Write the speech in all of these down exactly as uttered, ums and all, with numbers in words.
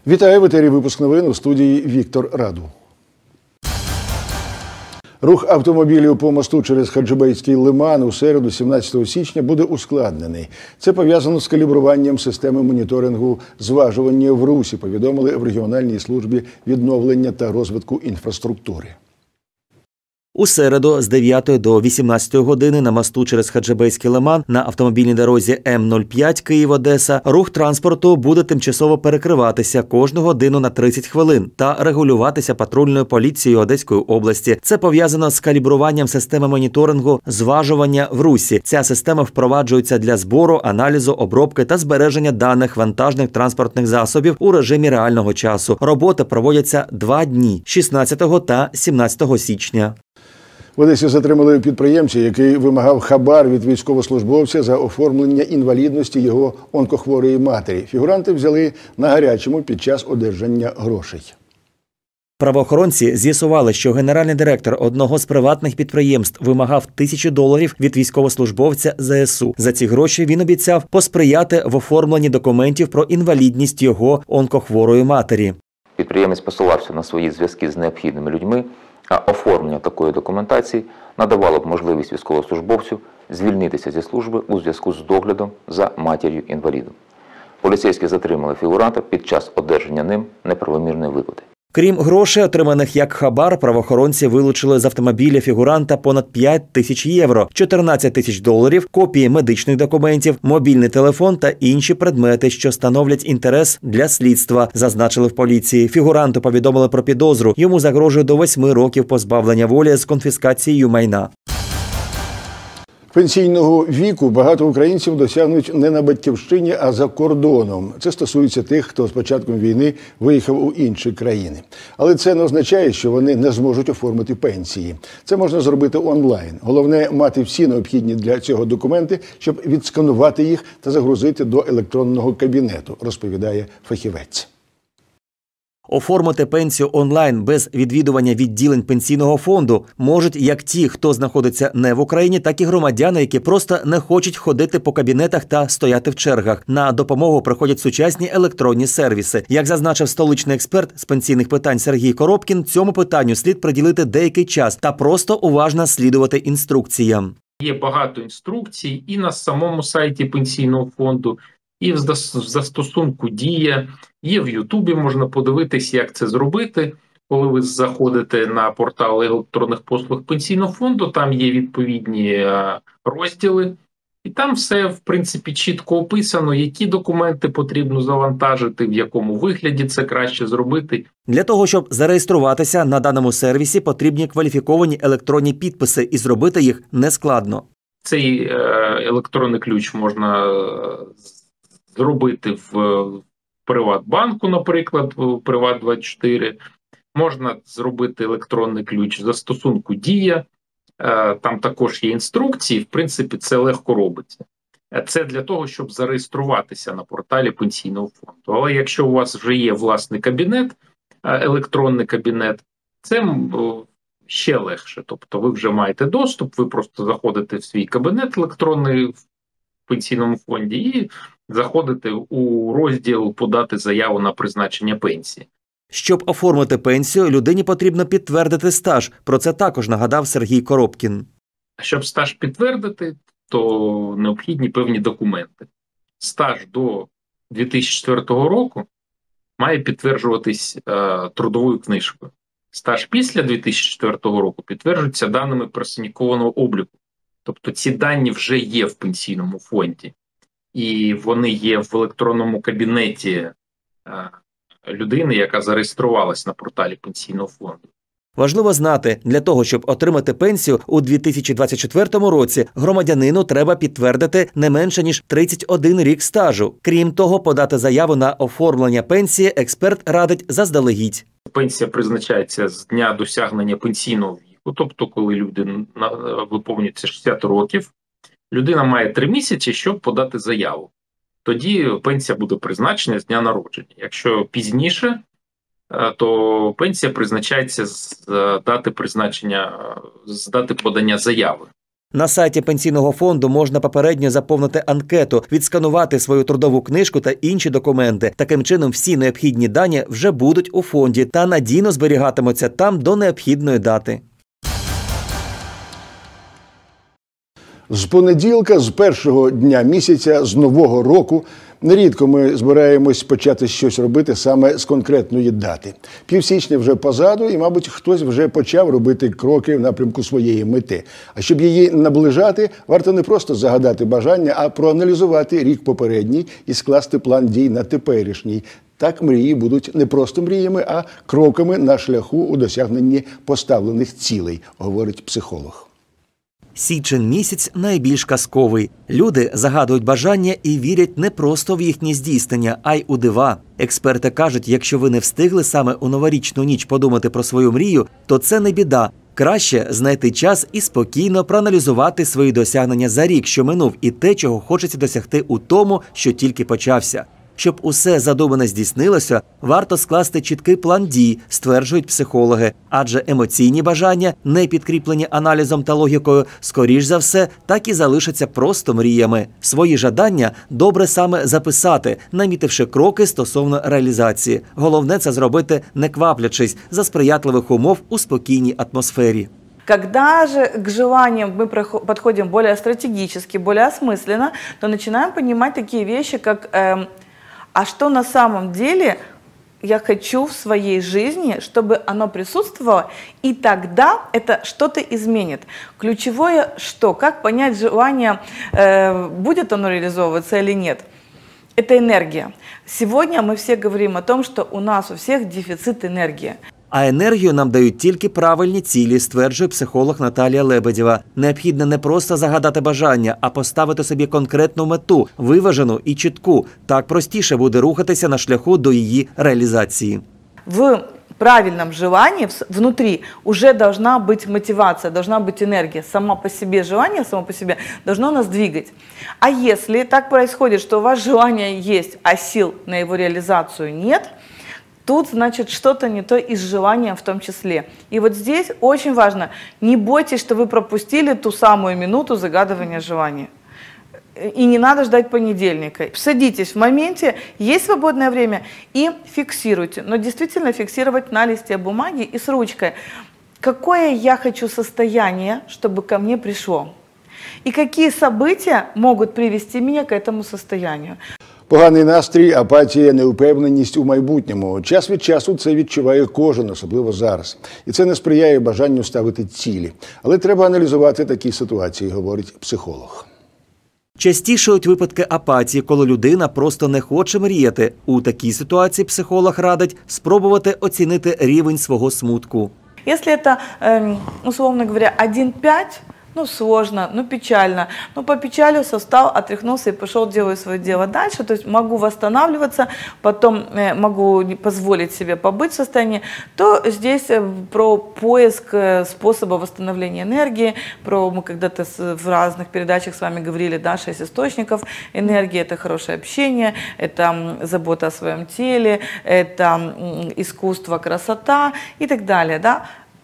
Вітаю, в етері випуск новин, у студії Віктор Раду. Рух автомобілів по мосту через Хаджибейський лиман у середу, сімнадцятого січня, буде ускладнений. Це пов'язано з калібруванням системи моніторингу зважування в русі, повідомили в регіональній службі відновлення та розвитку інфраструктури. У середу з дев'ятої до вісімнадцятої години на мосту через Хаджибейський лиман на автомобільній дорозі М нуль п'ять Київ-Одеса рух транспорту буде тимчасово перекриватися кожну годину на тридцять хвилин та регулюватися патрульною поліцією Одеської області. Це пов'язано з калібруванням системи моніторингу зважування в русі. Ця система впроваджується для збору, аналізу, обробки та збереження даних вантажних транспортних засобів у режимі реального часу. Роботи проводяться два дні – шістнадцятого та сімнадцятого січня. В Одесі затримали підприємця, який вимагав хабар від військовослужбовця за оформлення інвалідності його онкохворої матері. Фігуранти взяли на гарячому під час одержання грошей. Правоохоронці з'ясували, що генеральний директор одного з приватних підприємств вимагав тисячу доларів від військовослужбовця Зе Ес У. За ці гроші він обіцяв посприяти в оформленні документів про інвалідність його онкохворої матері. Підприємець посилався на свої зв'язки з необхідними людьми, а оформлення такої документації надавало б можливість військовослужбовцю звільнитися зі служби у зв'язку з доглядом за матір'ю-інвалідом. Поліцейські затримали фігуранта під час одержання ним неправомірної виплати. Крім грошей, отриманих як хабар, правоохоронці вилучили з автомобіля фігуранта понад п'ять тисяч євро, чотирнадцять тисяч доларів, копії медичних документів, мобільний телефон та інші предмети, що становлять інтерес для слідства, зазначили в поліції. Фігуранту повідомили про підозру. Йому загрожує до восьми років позбавлення волі з конфіскацією майна. Пенсійного віку багато українців досягнуть не на батьківщині, а за кордоном. Це стосується тих, хто з початком війни виїхав у інші країни. Але це не означає, що вони не зможуть оформити пенсії. Це можна зробити онлайн. Головне – мати всі необхідні для цього документи, щоб відсканувати їх та загрузити до електронного кабінету, розповідає фахівець. Оформити пенсію онлайн без відвідування відділень пенсійного фонду можуть як ті, хто знаходиться не в Україні, так і громадяни, які просто не хочуть ходити по кабінетах та стояти в чергах. На допомогу приходять сучасні електронні сервіси. Як зазначив столичний експерт з пенсійних питань Сергій Коробкін, цьому питанню слід приділити деякий час та просто уважно слідувати інструкціям. Є багато інструкцій і на самому сайті пенсійного фонду, і в застосунку «Дія», є в Ютубі, можна подивитись, як це зробити. Коли ви заходите на портал електронних послуг пенсійного фонду, там є відповідні розділи, і там все, в принципі, чітко описано, які документи потрібно завантажити, в якому вигляді це краще зробити. Для того, щоб зареєструватися на даному сервісі, потрібні кваліфіковані електронні підписи, і зробити їх нескладно. Цей електронний ключ можна зробити в Приватбанку, наприклад, в Приват двадцять чотири. Можна зробити електронний ключ в застосунку «Дія». Там також є інструкції, в принципі, це легко робиться. Це для того, щоб зареєструватися на порталі пенсійного фонду. Але якщо у вас вже є власний кабінет, електронний кабінет, це ще легше. Тобто ви вже маєте доступ, ви просто заходите в свій кабінет електронний в пенсійному фонді і заходите у розділ «Подати заяву на призначення пенсії». Щоб оформити пенсію, людині потрібно підтвердити стаж. Про це також нагадав Сергій Коробкін. Щоб стаж підтвердити, то необхідні певні документи. Стаж до дві тисячі четвертого року має підтверджуватись е, трудовою книжкою. Стаж після дві тисячі четвертого року підтверджується даними персоніфікованого обліку. Тобто ці дані вже є в пенсійному фонді. І вони є в електронному кабінеті е, людини, яка зареєструвалась на порталі пенсійного фонду. Важливо знати, для того, щоб отримати пенсію у дві тисячі двадцять четвертому році, громадянину треба підтвердити не менше, ніж тридцять один рік стажу. Крім того, подати заяву на оформлення пенсії експерт радить заздалегідь. Пенсія призначається з дня досягнення пенсійного віку, тобто коли людина виповнюється шістдесят років, людина має три місяці, щоб подати заяву. Тоді пенсія буде призначена з дня народження. Якщо пізніше, то пенсія призначається з дати призначення, з дати подання заяви. На сайті Пенсійного фонду можна попередньо заповнити анкету, відсканувати свою трудову книжку та інші документи. Таким чином, всі необхідні дані вже будуть у фонді та надійно зберігатимуться там до необхідної дати. З понеділка, з першого дня місяця, з нового року, нерідко ми збираємось почати щось робити саме з конкретної дати. Півсічня вже позаду і, мабуть, хтось вже почав робити кроки в напрямку своєї мети. А щоб її наближати, варто не просто загадати бажання, а проаналізувати рік попередній і скласти план дій на теперішній. Так мрії будуть не просто мріями, а кроками на шляху у досягненні поставлених цілей, говорить психолог. Січень місяць найбільш казковий. Люди загадують бажання і вірять не просто в їхнє здійснення, а й у дива. Експерти кажуть, якщо ви не встигли саме у новорічну ніч подумати про свою мрію, то це не біда. Краще знайти час і спокійно проаналізувати свої досягнення за рік, що минув, і те, чого хочеться досягти у тому, що тільки почався. Щоб усе задумане здійснилося, варто скласти чіткий план дій, стверджують психологи. Адже емоційні бажання, не підкріплені аналізом та логікою, скоріш за все, так і залишаться просто мріями. Свої жадання добре саме записати, намітивши кроки стосовно реалізації. Головне – це зробити не кваплячись, за сприятливих умов у спокійній атмосфері. Когда же к желаниям мы подходим более стратегически, более осмысленно, то начинаем понимать такие вещи, как э, «а что на самом деле я хочу в своей жизни, чтобы оно присутствовало, и тогда это что-то изменит». Ключевое что? Как понять желание, э, будет оно реализовываться или нет? Это энергия. Сегодня мы все говорим о том, что у нас у всех дефицит энергии. А енергію нам дають тільки правильні цілі, стверджує психолог Наталія Лебедєва. Необхідно не просто загадати бажання, а поставити собі конкретну мету, виважену і чітку. Так простіше буде рухатися на шляху до її реалізації. В правильном желании внутри уже должна быть мотивация, должна быть энергия. Само по себе желание, само по себе должно нас двигать. А если так происходит, что у вас желание есть, а сил на его реализацию нет, тут, значит, что-то не то и с желанием в том числе. И вот здесь очень важно, не бойтесь, что вы пропустили ту самую минуту загадывания желания. И не надо ждать понедельника. Садитесь в моменте, есть свободное время, и фиксируйте. Но действительно фиксировать на листе бумаги и с ручкой. Какое я хочу состояние, чтобы ко мне пришло? И какие события могут привести меня к этому состоянию? Поганий настрій, апатія, неупевненість у майбутньому. Час від часу це відчуває кожен, особливо зараз. І це не сприяє бажанню ставити цілі. Але треба аналізувати такі ситуації, говорить психолог. Частішають випадки апатії, коли людина просто не хоче мріяти. У такій ситуації психолог радить спробувати оцінити рівень свого смутку. Якщо це, условно говоря, один-п'ять, ну, сложно, ну, печально. Ну, попечалился, встал, отряхнулся и пошел, делаю свое дело дальше. То есть могу восстанавливаться, потом э, могу позволить себе побыть в состоянии. То здесь э, про поиск э, способа восстановления энергии, про, мы когда-то в разных передачах с вами говорили, да, шесть источников энергии. Это хорошее общение, это забота о своем теле, это искусство, красота и так далее, да.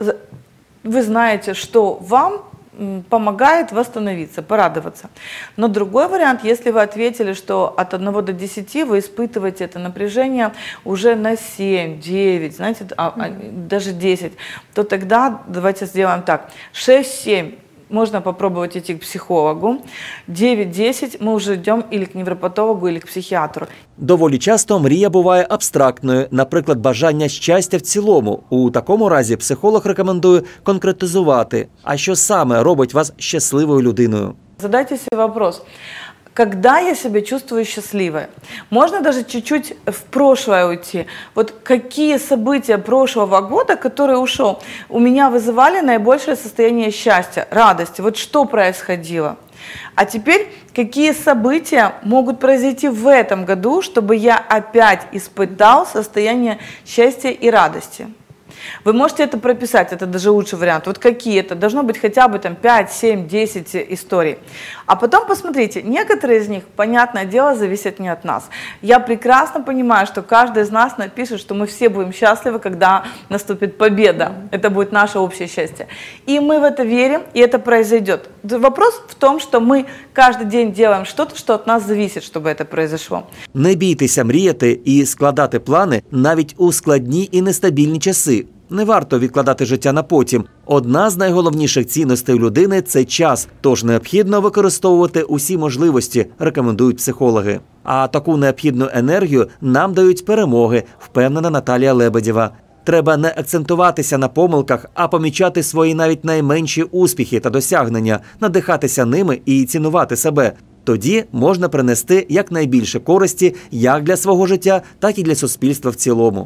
Вы знаете, что вам помогает восстановиться, порадоваться. Но другой вариант, если вы ответили, что от одного до десяти вы испытываете это напряжение уже на семь, девять, знаете, а, а, даже десять, то тогда давайте сделаем так. шесть-семь можно попробовать идти к психологу, девять-десять мы уже йдемо или к невропатологу, или к психіатру. Доволі часто мрія буває абстрактною, наприклад, бажання щастя в цілому. У такому разі психолог рекомендує конкретизувати, а що саме робить вас щасливою людиною. Задайте себе вопрос. Когда я себя чувствую счастливой? Можно даже чуть-чуть в прошлое уйти. Вот какие события прошлого года, который ушел, у меня вызывали наибольшее состояние счастья, радости? Вот что происходило? А теперь, какие события могут произойти в этом году, чтобы я опять испытал состояние счастья и радости? Вы можете это прописать, это даже лучший вариант. Вот какие это? Должно быть хотя бы там пять, семь, десять историй. А потом посмотрите, некоторые из них, понятное дело, зависят не от нас. Я прекрасно понимаю, что каждый из нас напишет, что мы все будем счастливы, когда наступит победа. Это будет наше общее счастье. И мы в это верим, и это произойдет. Вопрос в том, что мы каждый день делаем что-то, что от нас зависит, чтобы это произошло. Не бійтеся мріяти і складати плани навіть у складні і нестабільні часи. Не варто відкладати життя на потім. Одна з найголовніших цінностей людини – це час, тож необхідно використовувати усі можливості, рекомендують психологи. А таку необхідну енергію нам дають перемоги, впевнена Наталія Лебедєва. Треба не акцентуватися на помилках, а помічати свої навіть найменші успіхи та досягнення, надихатися ними і цінувати себе. Тоді можна принести якнайбільше користі як для свого життя, так і для суспільства в цілому.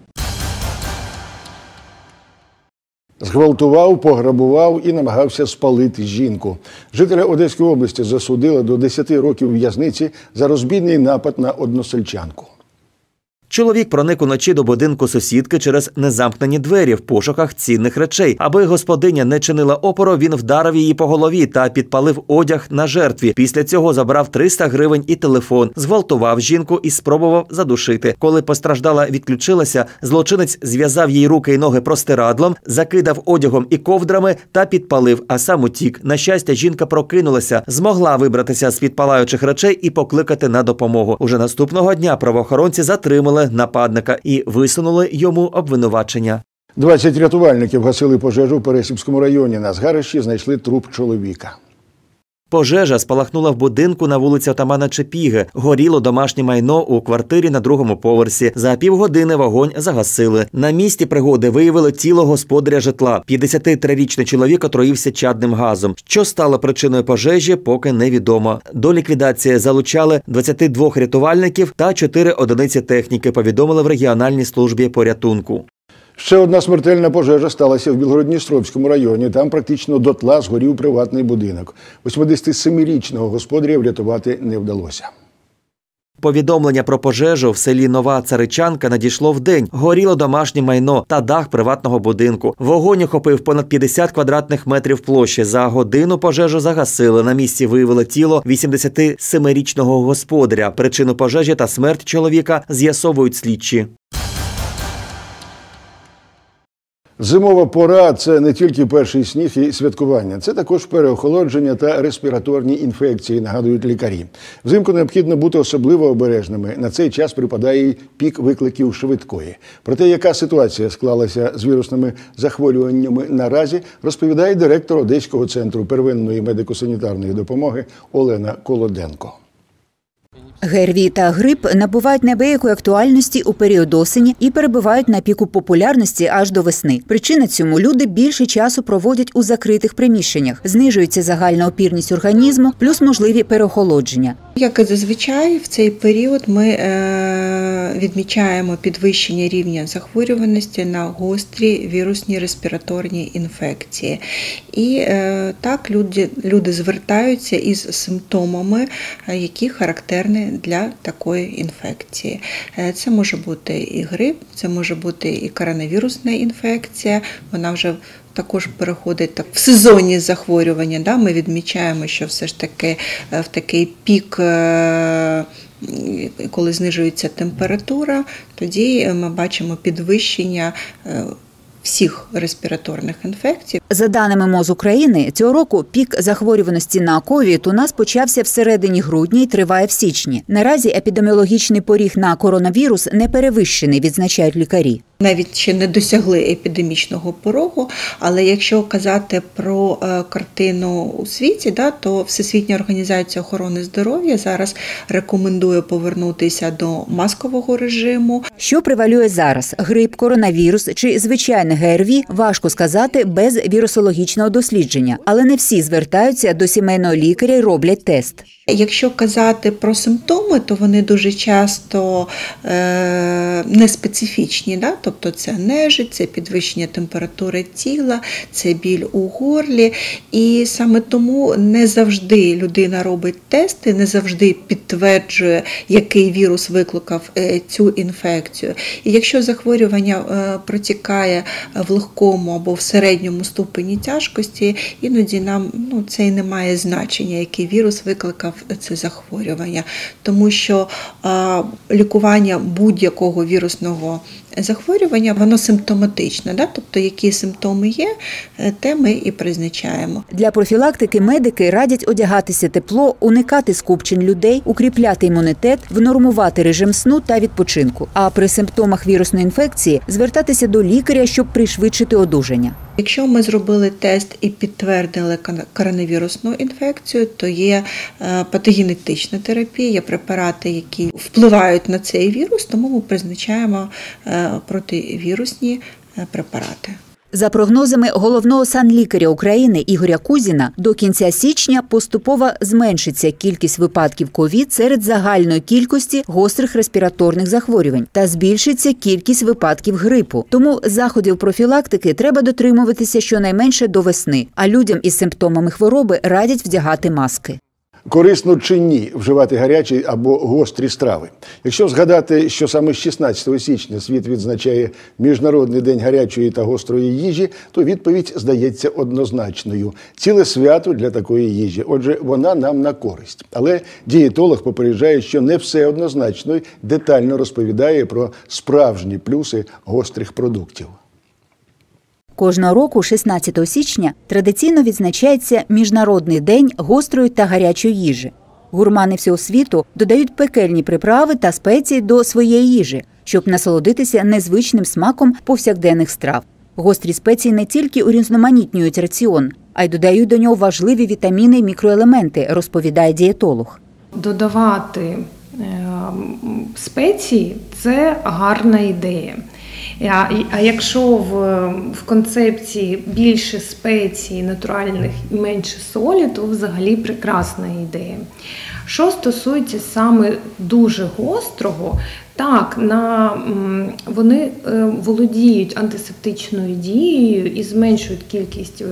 Зґвалтував, пограбував і намагався спалити жінку. Жителя Одеської області засудили до десяти років в'язниці за розбійний напад на односельчанку. Чоловік проник уночі до будинку сусідки через незамкнені двері в пошуках цінних речей. Аби господиня не чинила опору, він вдарив її по голові та підпалив одяг на жертві. Після цього забрав триста гривень і телефон, зґвалтував жінку і спробував задушити. Коли постраждала відключилася, злочинець зв'язав їй руки і ноги простирадлом, закидав одягом і ковдрами та підпалив, а сам утік. На щастя, жінка прокинулася, змогла вибратися з-під палаючих речей і покликати на допомогу. Уже наступного дня правоохоронці затримали нападника і висунули йому обвинувачення. двадцять рятувальників гасили пожежу в Пересипському районі. На згарищі знайшли труп чоловіка. Пожежа спалахнула в будинку на вулиці Отамана Чепіги. Горіло домашнє майно у квартирі на другому поверсі. За півгодини вогонь загасили. На місці пригоди виявили тіло господаря житла. п'ятдесятитрирічний чоловік отруївся чадним газом. Що стало причиною пожежі, поки невідомо. До ліквідації залучали двадцять два рятувальників та чотири одиниці техніки, повідомили в регіональній службі порятунку. Ще одна смертельна пожежа сталася в Білгород-Дністровському районі. Там практично дотла згорів приватний будинок. восьмидесятисемирічного господаря врятувати не вдалося. Повідомлення про пожежу в селі Нова Царичанка надійшло вдень. Горіло домашнє майно та дах приватного будинку. Вогонь охопив понад п'ятдесят квадратних метрів площі. За годину пожежу загасили. На місці виявили тіло вісімдесятисемирічного господаря. Причину пожежі та смерть чоловіка з'ясовують слідчі. Зимова пора – це не тільки перший сніг і святкування. Це також переохолодження та респіраторні інфекції, нагадують лікарі. Взимку необхідно бути особливо обережними. На цей час припадає й пік викликів швидкої. Про те, яка ситуація склалася з вірусними захворюваннями наразі, розповідає директор Одеського центру первинної медико-санітарної допомоги Олена Колоденко. ГРВІ та грип набувають неабиякої актуальності у період осені і перебувають на піку популярності аж до весни. Причина цьому – люди більше часу проводять у закритих приміщеннях, знижується загальна опірність організму, плюс можливі переохолодження. Як і зазвичай, в цей період ми відмічаємо підвищення рівня захворюваності на гострі вірусні респіраторні інфекції. І так люди, люди звертаються із симптомами, які характерні для такої інфекції. Це може бути і грип, це може бути і коронавірусна інфекція, вона вже також переходить так в сезонні захворювання. Да? Ми відмічаємо, що все ж таки в такий пік, коли знижується температура, тоді ми бачимо підвищення всіх респіраторних інфекцій. За даними МОЗ України, цього року пік захворюваності на ковід у нас почався всередині грудня і триває в січні. Наразі епідеміологічний поріг на коронавірус не перевищений, відзначають лікарі. Навіть ще не досягли епідемічного порогу, але якщо казати про картину у світі, да, то Всесвітня організація охорони здоров'я зараз рекомендує повернутися до маскового режиму. Що превалює зараз – грип, коронавірус чи звичайне ГРВІ – важко сказати без вірусологічного дослідження. Але не всі звертаються до сімейного лікаря і роблять тест. Якщо казати про симптоми, то вони дуже часто е, неспецифічні, да? Тобто це нежить, це підвищення температури тіла, це біль у горлі. І саме тому не завжди людина робить тести, не завжди підтверджує, який вірус викликав е, цю інфекцію. І якщо захворювання е, протікає в легкому або в середньому ступені тяжкості, іноді нам ну, це і не має значення, який вірус викликав це захворювання, тому що а, лікування будь-якого вірусного захворювання, воно симптоматичне, да? Тобто які симптоми є, те ми і призначаємо. Для профілактики медики радять одягатися тепло, уникати скупчень людей, укріпляти імунітет, внормувати режим сну та відпочинку. А при симптомах вірусної інфекції звертатися до лікаря, щоб пришвидшити одужання. Якщо ми зробили тест і підтвердили коронавірусну інфекцію, то є патогенетична терапія, є препарати, які впливають на цей вірус, тому ми призначаємо противірусні препарати. За прогнозами головного санлікаря України Ігоря Кузіна, до кінця січня поступово зменшиться кількість випадків ковід серед загальної кількості гострих респіраторних захворювань та збільшиться кількість випадків грипу. Тому заходів профілактики треба дотримуватися щонайменше до весни, а людям із симптомами хвороби радять вдягати маски. Корисно чи ні вживати гарячі або гострі страви? Якщо згадати, що саме шістнадцятого січня світ відзначає Міжнародний день гарячої та гострої їжі, то відповідь здається однозначною. Ціле свято для такої їжі, отже, вона нам на користь. Але дієтолог попереджає, що не все однозначно й детально розповідає про справжні плюси гострих продуктів. Кожного року, шістнадцятого січня, традиційно відзначається Міжнародний день гострої та гарячої їжі. Гурмани всього світу додають пекельні приправи та спеції до своєї їжі, щоб насолодитися незвичним смаком повсякденних страв. Гострі спеції не тільки урізноманітнюють раціон, а й додають до нього важливі вітаміни і мікроелементи, розповідає дієтолог. Додавати спеції – це гарна ідея. А якщо в, в концепції більше спецій натуральних і менше солі, то взагалі прекрасна ідея. Що стосується саме дуже гострого, так, на, вони володіють антисептичною дією і зменшують кількість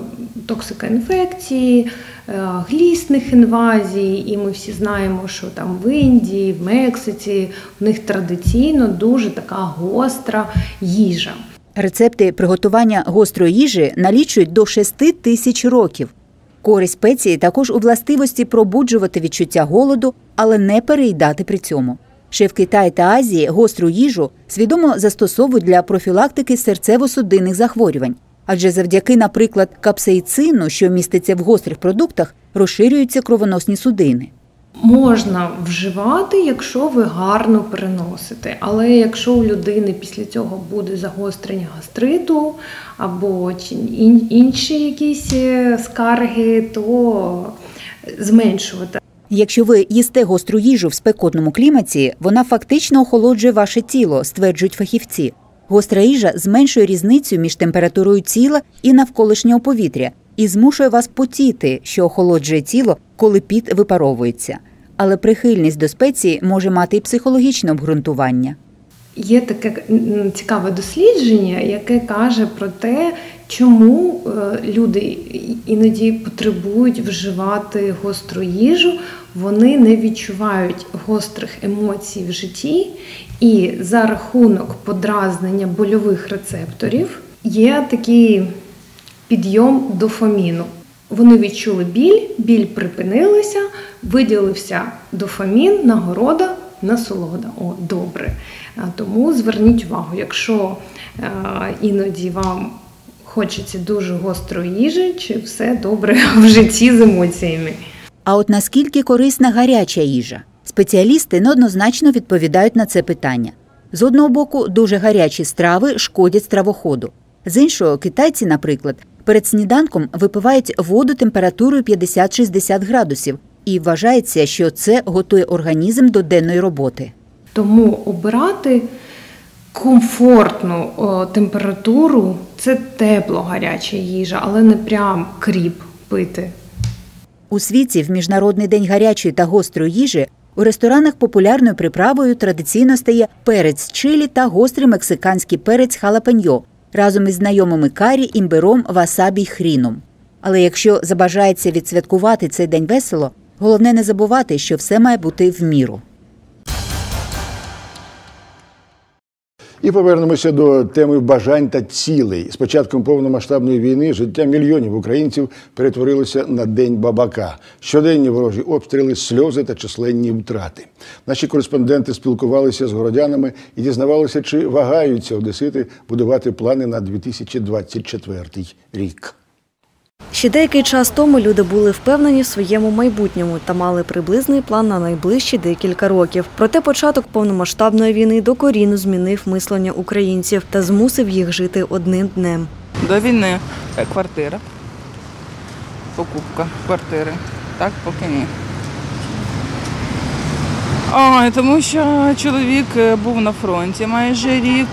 токсикоінфекцій, глісних інвазій, і ми всі знаємо, що там в Індії, в Мексиці в них традиційно дуже така гостра їжа. Рецепти приготування гострої їжі налічують до шести тисяч років. Користь спеції також у властивості пробуджувати відчуття голоду, але не переїдати при цьому. Ще в Китаї та Азії гостру їжу свідомо застосовують для профілактики серцево-судинних захворювань. Адже завдяки, наприклад, капсаїцину, що міститься в гострих продуктах, розширюються кровоносні судини. Можна вживати, якщо ви гарно переносите. Але якщо у людини після цього буде загострення гастриту або інші якісь скарги, то зменшувати. Якщо ви їсте гостру їжу в спекотному кліматі, вона фактично охолоджує ваше тіло, стверджують фахівці. Гостра їжа зменшує різницю між температурою тіла і навколишнього повітря і змушує вас потіти, що охолоджує тіло, коли піт випаровується. Але прихильність до спеції може мати і психологічне обґрунтування. Є таке цікаве дослідження, яке каже про те, чому люди іноді потребують вживати гостру їжу, вони не відчувають гострих емоцій в житті, і за рахунок подразнення больових рецепторів є такий підйом дофаміну. Вони відчули біль, біль припинилася, виділився дофамін, нагорода, насолода. О, добре. Тому зверніть увагу, якщо е, іноді вам хочеться дуже гострої їжі, чи все добре в житті з емоціями. А от наскільки корисна гаряча їжа? Спеціалісти неоднозначно відповідають на це питання. З одного боку, дуже гарячі страви шкодять стравоходу. З іншого, китайці, наприклад, перед сніданком випивають воду температурою п'ятдесят-шістдесят градусів, і вважається, що це готує організм до денної роботи. Тому обирати комфортну о, температуру – це тепло-гаряча їжа, але не прям кріп пити. У світі в Міжнародний день гарячої та гострої їжі у ресторанах популярною приправою традиційно стає перець чилі та гострий мексиканський перець халапеньо разом із знайомими карі, імбиром, васабі й хріном. Але якщо забажається відсвяткувати цей день весело, головне не забувати, що все має бути в міру. І повернемося до теми бажань та цілей. З початком повномасштабної війни життя мільйонів українців перетворилося на День бабака. Щоденні ворожі обстріли, сльози та численні втрати. Наші кореспонденти спілкувалися з городянами і дізнавалися, чи вагаються одесити будувати плани на дві тисячі двадцять четвертий рік. Ще деякий час тому люди були впевнені в своєму майбутньому та мали приблизний план на найближчі декілька років. Проте початок повномасштабної війни докорінно змінив мислення українців та змусив їх жити одним днем. До війни квартира, покупка квартири, так поки ні. Ой, тому що чоловік був на фронті майже рік,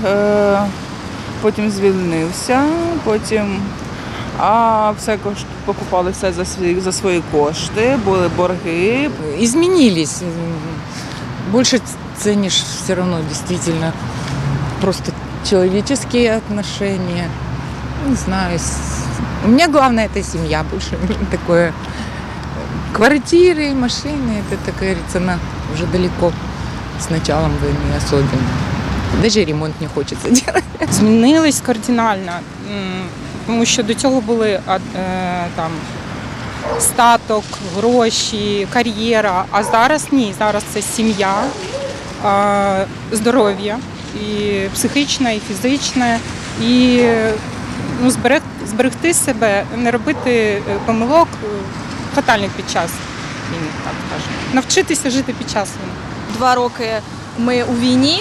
потім звільнився, потім... А все покупали все за свої, за свої кошти, були борги. Изменились. Больше ценишь все равно действительно просто человеческие отношения. Не знаю. У меня главное это семья, больше такое. Квартиры, машины, это, так говорится, на уже далеко с началом войны особенно. Даже ремонт не хочется делать. Змінились кардинально. Тому що до цього були е, там, статок, гроші, кар'єра, а зараз ні, зараз це сім'я, е, здоров'я, і психічне, і фізичне, і ну, зберег, зберегти себе, не робити помилок фатальних під час війни, так скажемо. Навчитися жити під час війни. Два роки ми у війні,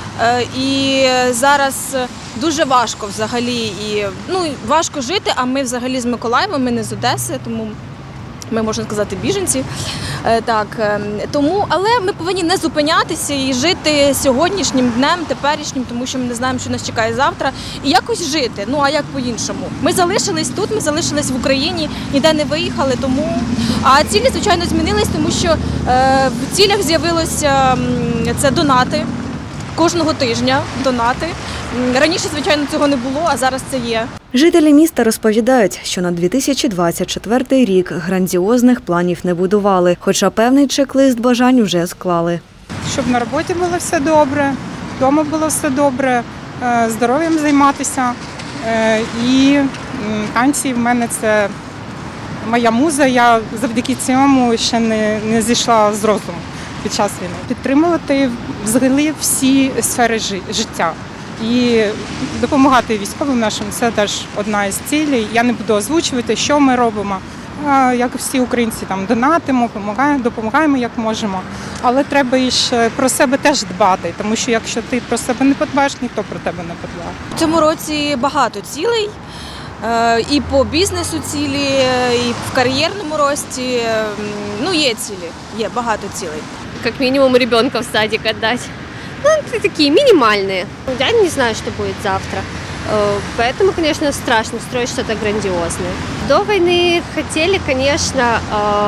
і зараз дуже важко взагалі, і ну важко жити, а ми взагалі з Миколаєва, ми не з Одеси, тому ми, можна сказати, біженці. Так, тому, але ми повинні не зупинятися і жити сьогоднішнім днем, теперішнім, тому що ми не знаємо, що нас чекає завтра, і якось жити, ну а як по-іншому. Ми залишились тут, ми залишились в Україні, ніде не виїхали, тому... А цілі, звичайно, змінились, тому що е, в цілях з'явилося це донати. Кожного тижня донати. Раніше, звичайно, цього не було, а зараз це є. Жителі міста розповідають, що на дві тисячі двадцять четвертий рік грандіозних планів не будували, хоча певний чек-лист бажань вже склали. Щоб на роботі було все добре, вдома було все добре, здоров'ям займатися. І танці в мене це моя муза, я завдяки цьому ще не, не зійшла з розуму під час війни. Підтримувати взагалі всі сфери життя. І допомагати військовим нашим – це теж одна із цілей. Я не буду озвучувати, що ми робимо. Як всі українці, там донатимо, допомагаємо, допомагаємо як можемо. Але треба і ж про себе теж дбати, тому що якщо ти про себе не подбаєш, ніхто про тебе не подбає. В цьому році багато цілей. І по бізнесу цілі, і в кар'єрному рості. Ну, є цілі, є багато цілей. Как минимум ребенка в садик отдать. Ну, это такие минимальные. Я не знаю, что будет завтра. Поэтому, конечно, страшно строить что-то грандиозное. До войны хотели, конечно,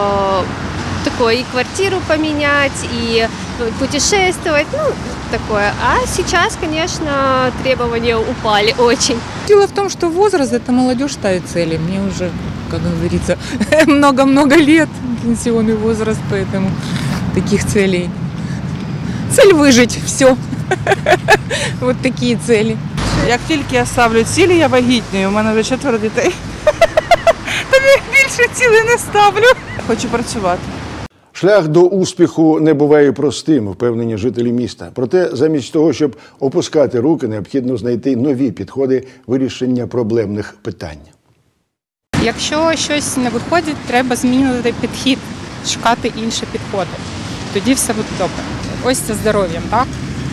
такое и квартиру поменять, и путешествовать, ну, такое. А сейчас, конечно, требования упали очень. Дело в том, что возраст, это молодежь ставит цели. Мне уже, как говорится, много-много лет, пенсионный возраст, поэтому таких целей. Цель выжить, все. Вот такі цілі. Як тільки я ставлю цілі, я вагітнюю. У мене вже четверо дітей. Тобі більше цілей не ставлю. Хочу працювати. Шлях до успіху не буває простим, впевнені жителі міста. Проте замість того, щоб опускати руки, необхідно знайти нові підходи вирішення проблемних питань. Якщо щось не виходить, треба змінювати підхід, шукати інші підходи. Тоді все буде добре. Ось це здоров'ям, так?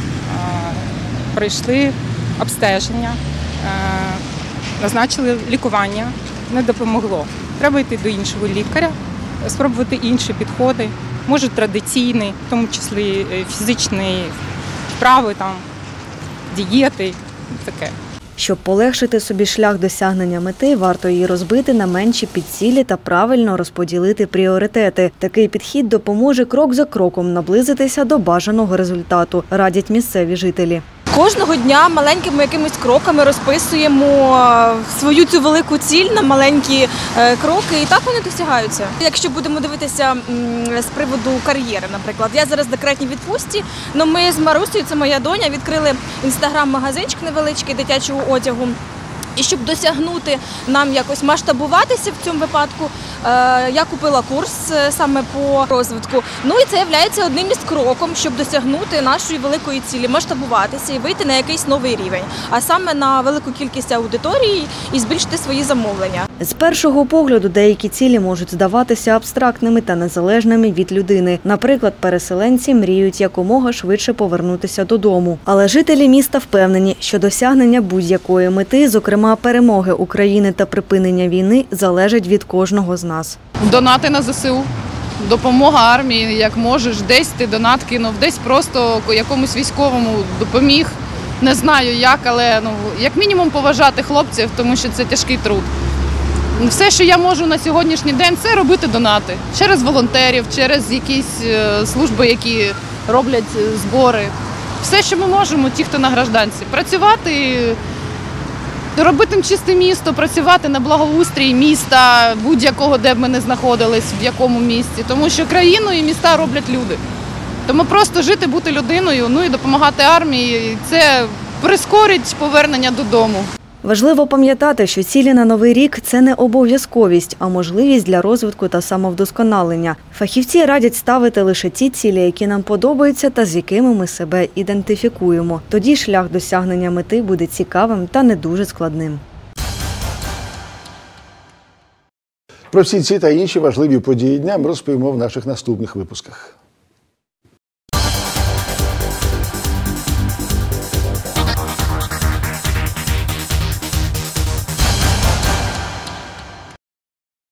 Пройшли обстеження, назначили лікування, не допомогло. Треба йти до іншого лікаря, спробувати інші підходи, може традиційний, в тому числі фізичні вправи, там, дієти, таке. Щоб полегшити собі шлях досягнення мети, варто її розбити на менші підцілі та правильно розподілити пріоритети. Такий підхід допоможе крок за кроком наблизитися до бажаного результату, радять місцеві жителі. Кожного дня маленькими якимись кроками розписуємо свою цю велику ціль на маленькі кроки, і так вони досягаються. Якщо будемо дивитися з приводу кар'єри, наприклад, я зараз в декретній відпустці, але ми з Марусею, це моя доня, відкрили інстаграм-магазинчик невеличкий дитячого одягу. І щоб досягнути нам якось масштабуватися в цьому випадку, я купила курс саме по розвитку. Ну і це є одним із кроком, щоб досягнути нашої великої цілі, масштабуватися і вийти на якийсь новий рівень, а саме на велику кількість аудиторії і збільшити свої замовлення. З першого погляду деякі цілі можуть здаватися абстрактними та незалежними від людини. Наприклад, переселенці мріють якомога швидше повернутися додому. Але жителі міста впевнені, що досягнення будь-якої мети, зокрема перемоги України та припинення війни, залежить від кожного з нас. Донати на ЗСУ, допомога армії, як можеш, десь ти донат кинув, десь просто якомусь військовому допоміг. Не знаю як, але ну, як мінімум поважати хлопців, тому що це тяжкий труд. Все, що я можу на сьогоднішній день, це робити донати. Через волонтерів, через якісь служби, які роблять збори. Все, що ми можемо, ті, хто на гражданці. Працювати, робити чисте місто, працювати на благоустрій міста, будь-якого, де б ми не знаходились, в якому місті. Тому що країну і міста роблять люди. Тому просто жити, бути людиною, ну і допомагати армії – це прискорить повернення додому. Важливо пам'ятати, що цілі на Новий рік – це не обов'язковість, а можливість для розвитку та самовдосконалення. Фахівці радять ставити лише ті цілі, які нам подобаються та з якими ми себе ідентифікуємо. Тоді шлях досягнення мети буде цікавим та не дуже складним. Про всі ці та інші важливі події дня ми розповімо в наших наступних випусках.